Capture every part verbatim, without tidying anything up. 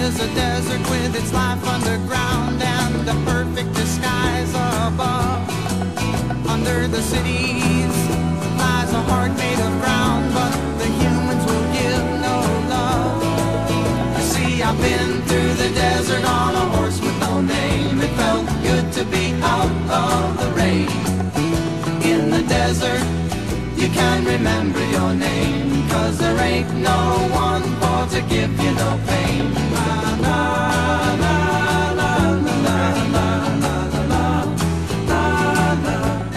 is a desert with its life underground and the perfect disguise above. Under the cities lies a heart made of ground, but the humans will give no love. You see, I've been through the desert on a horse with no name. It felt good to be out of the rain. In the desert you can't remember your name, 'cause there ain't no one for to give you no pain. La, la, la, la, la, la, la, la, la, la, la.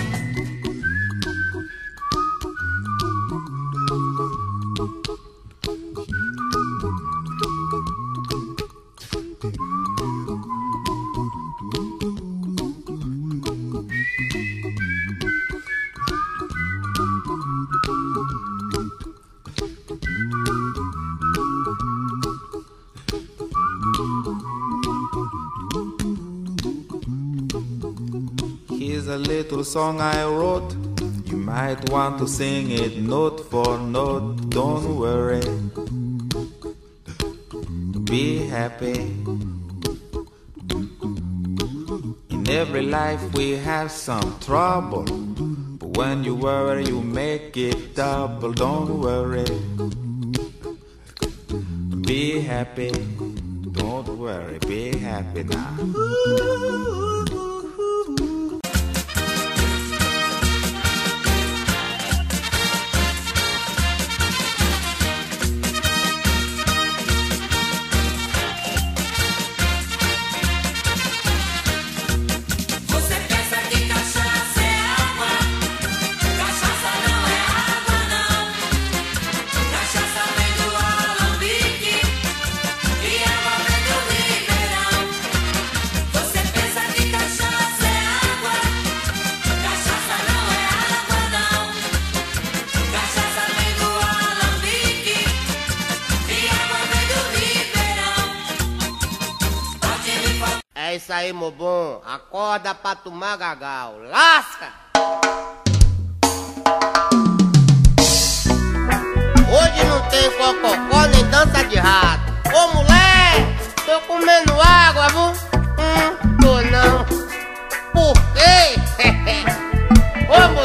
Here's a little song I wrote. You might want to sing it note for note. Don't worry, be happy. In every life we have some trouble, but when you worry you make it double. Don't worry, be happy. Don't worry, be happy now. É isso aí, meu bom. Acorda pra tomar gagal. Lasca! Hoje não tem cococó nem dança de rato. Ô, mulher, tô comendo água, viu? Hum, tô não. Por quê? Ô, meu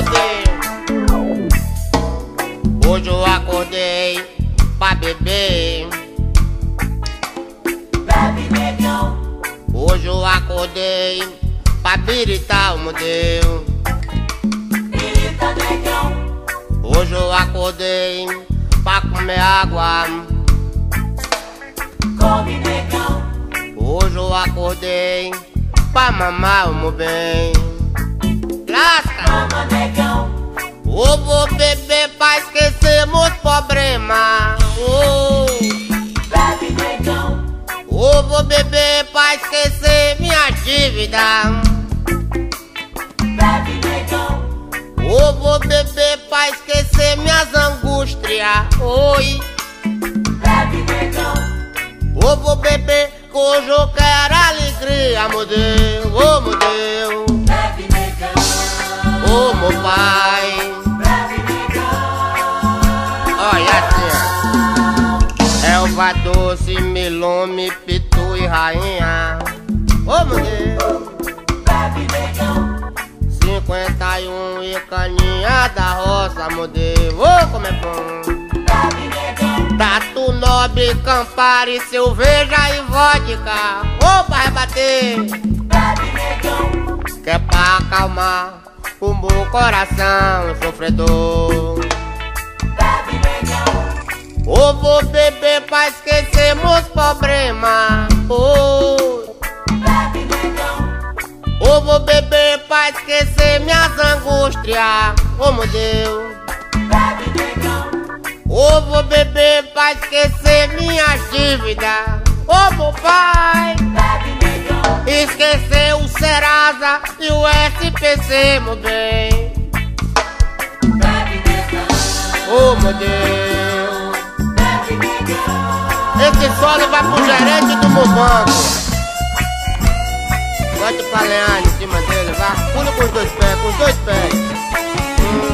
Deus. Hoje eu acordei pra beber. Bebe, negão. Hoje eu acordei pra biritar, meu Deus. Birita, negão. Hoje eu acordei pra comer água. Come, negão. Hoje eu acordei pra mamar, meu bem. Lasca! Mama, negão. Eu vou beber pra esquecer meus problemas. Oh. Bebe, negão. Eu vou beber pra esquecer minha dívida. Bebe, negão. Eu vou beber pra esquecer minhas angústias. Oi. Bebe, negão. Eu vou beber que hoje eu quero alegria, meu Deus. Oh, meu Deus. Bebe, negão. Oh, meu pai. Bebe, negão. Olha assim, Elva doce, milome, pitu e rainha. Oh, meu Deus. Bebe, negão. cinquenta e um e caninha da roça, meu Deus. Oh, como é bom. Bebe, negão. Tatu nobre, Campari, cerveja e vodka. Oh, pra rebater. Bebe, negão. Que é pra acalmar o meu coração sofredor. Bebe, negão. Eu vou beber pra esquecer meus problemas. Oh. Bebe, negão. Eu vou beber pra esquecer minhas angústias. Oh, meu Deus. Bebe, negão. Eu vou beber pra esquecer minhas dívidas. Oh, meu pai. Bebe, negão. Esquecer o Serasa e o S P C, meu bem. Bebe, negão. Oh, meu Deus. Bebe, negão. Esse solo vai pro gerente do meu banco. Bote pra lenhar em cima dele, vá. Pula com os dois pés, com os dois pés. Hum.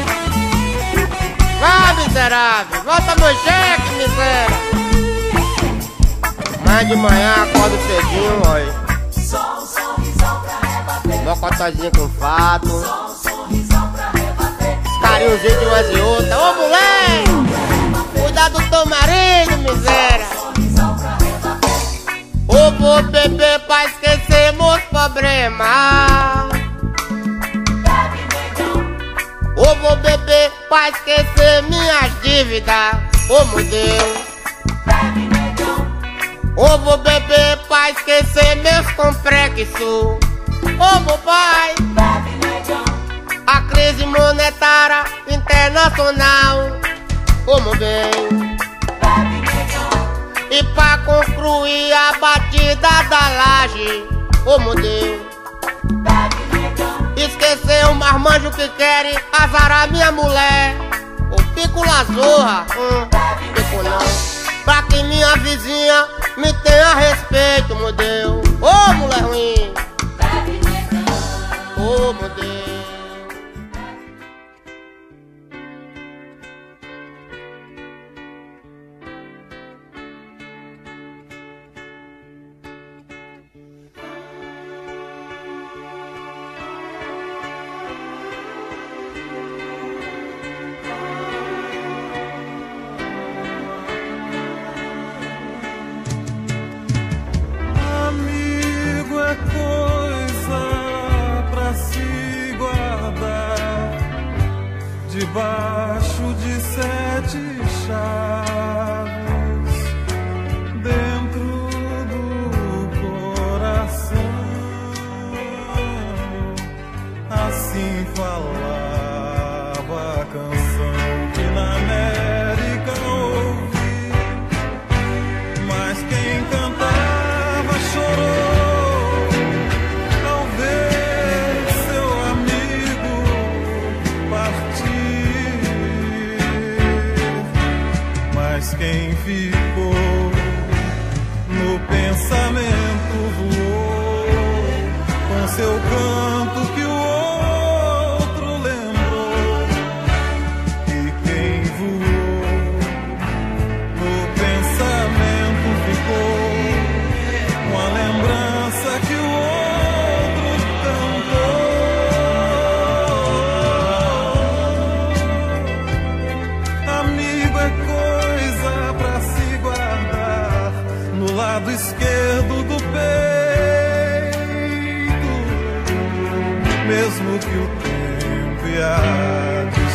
Vá, miserável. Volta meu cheque, miséria. Amanhã de manhã acordo cedinho, olha. Só um sorrisão pra rebater. Mocotozinho com fato. Só um sorrisão pra rebater. Carinhozinho de umas e outras. Ô moleque! Cuidado do teu marido, miséria. Sorrisão pra rebater. Ou vou beber pra esquecer meus problemas. Bebe, negão. Ou vou beber pra esquecer minhas dívidas. Ô meu Deus. Bebe, negão. Ou vou beber pra esquecer meus complexos. Ô meu pai. Bebe, negão. A crise monetária internacional. Ô meu bem. Bebe, negão. E pra concluir a batida da laje. Ô meu Deus. Bebe, negão. Esquecer o marmanjo que querem azarar minha mulher. O pico lazorra, hum, pico não. Pra que minha vizinha me tenha respeito, meu Deus. Ô mulher ruim, Bebe, negão. ô meu Deus. Amigo é coisa pra se guardar debaixo de sete chaves dentro do coração. Assim falava a canção que na América ouvi, mas quem cantava chorou ao ver seu amigo partir. Mas quem ficou no pensamento voou com seu canto que o outro lembrou. E quem voou no pensamento ficou com a lembrança que o outro cantou. Amigo é coisa pra se guardar no lado esquerdo do peito, mesmo que o tempo e a